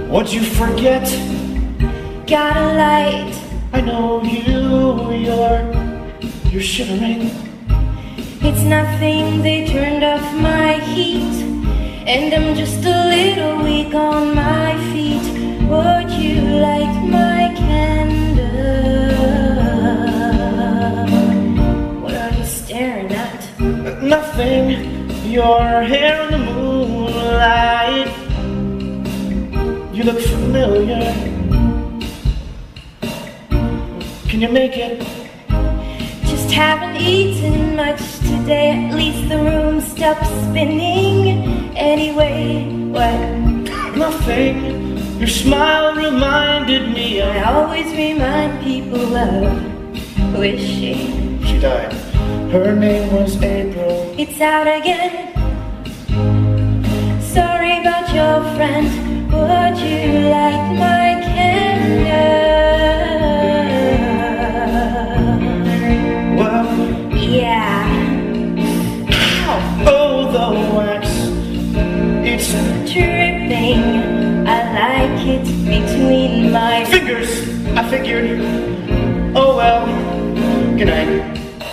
What'd you forget? Got a light. I know you're shivering. It's nothing, they turned off my heat, and I'm just a little weak on my feet. Would you light my candle? What are you staring at? Nothing. Your hair in the moonlight. You look familiar. Can you make it? Just haven't eaten much today. At least the room stopped spinning. Anyway, what? Nothing. Your smile reminded me of... I always remind people of... Who is she? She died. Her name was April. It's out again. Sorry about your friend. Would you like my candle? Well, yeah. Ow. oh, the wax. It's Dripping. I like it between my fingers. I figured. Oh well. Good night.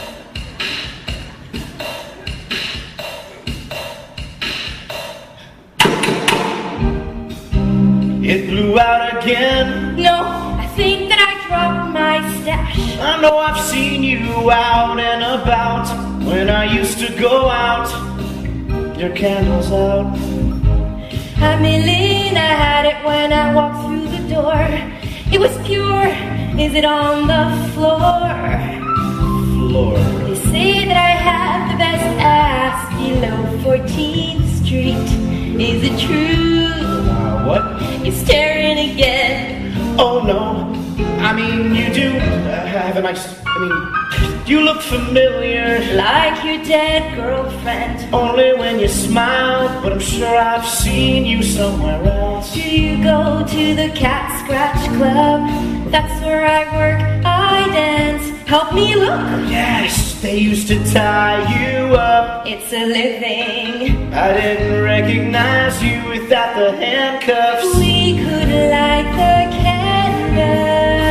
It blew out again. No, I think that I dropped my stash. I know I've seen you out and about. When I used to go out, your candle's out. I mean, I had it when I walked through the door. It was pure. Is it on the floor? Floor. They say that I have the best ass below 14th Street. Is it true? What? You're staring again. Oh no. I mean, you do have a nice... you look familiar. Like your dead girlfriend. Only when you smile, but I'm sure I've seen you somewhere else. Do you go to the Cat Scratch Club? That's where I work, I dance. Help me look. Yes, they used to tie you up. It's a living. I didn't recognize you without the handcuffs. We could light the candle.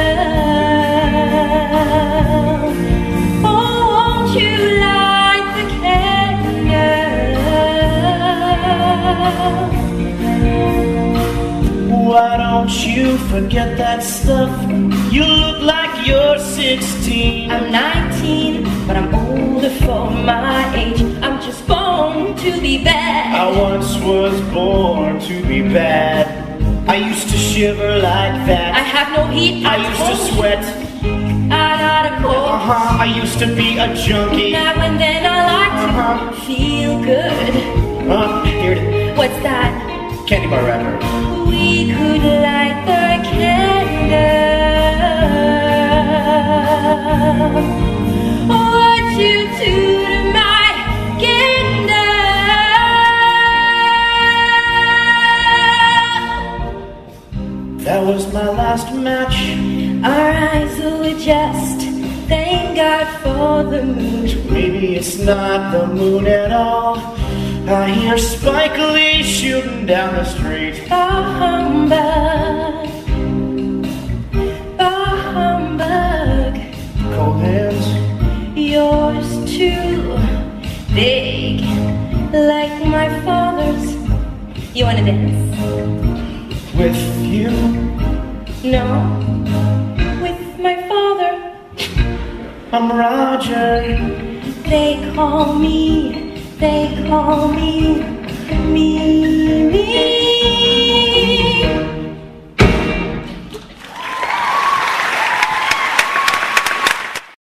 Oh, won't you light the candle? Why don't you forget that stuff? You look like you're 16. I'm 19, but I'm older for my age. I'm just born to be bad. I once was born to be bad. I used to shiver like that. I have no heat. I used to sweat. I got a cold. I used to be a junkie. Now and then I like to feel good. Here it is. What's that? Candy bar wrapper. We could light the candle. What you do to my candle? That was my last match. Our eyes will adjust. Thank God for the moon. Maybe it's not the moon at all. I hear Spike Lee shooting down the street. Bah humbug. Bah humbug. Cold hands. Yours too big, like my father's. You wanna dance? With you? No, with my father. I'm Roger. They call me, me.